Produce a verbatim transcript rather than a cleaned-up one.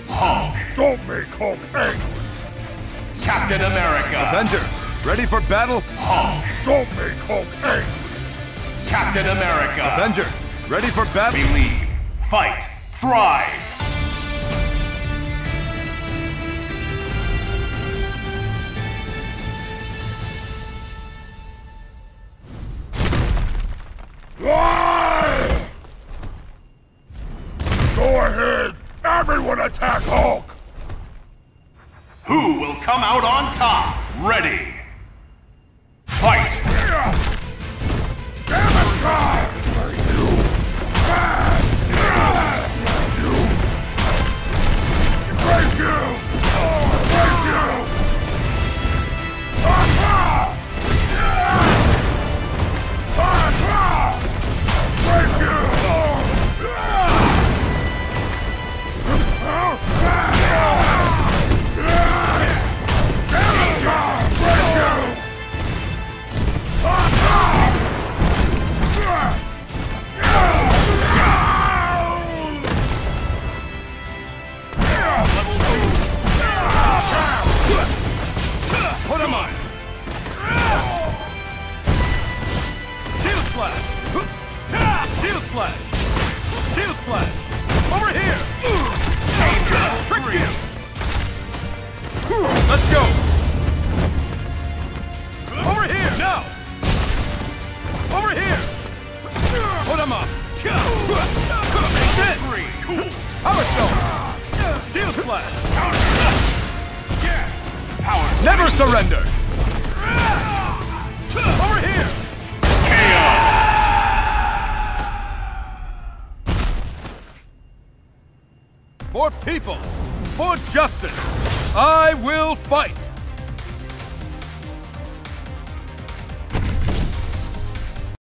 Hulk. Don't make Hulk angry. Captain America. Avenger, ready for battle? Hulk. Don't make Hulk angry. Captain America. Avenger, ready for battle? Believe, fight, thrive. Go ahead! Everyone attack Hulk! Who will come out on top? Ready. Fight! Damn time! You! You! Break you! Break you! Break you! Put him on! Shield slash! Shield slash! Shield slash! Over here! Trick shield! Let's go! Over here! Now! Over here! Put him up! Make this! Power stone! Shield slash! Yes! Power. Never surrender! Over here! K O! For people, for justice, I will fight!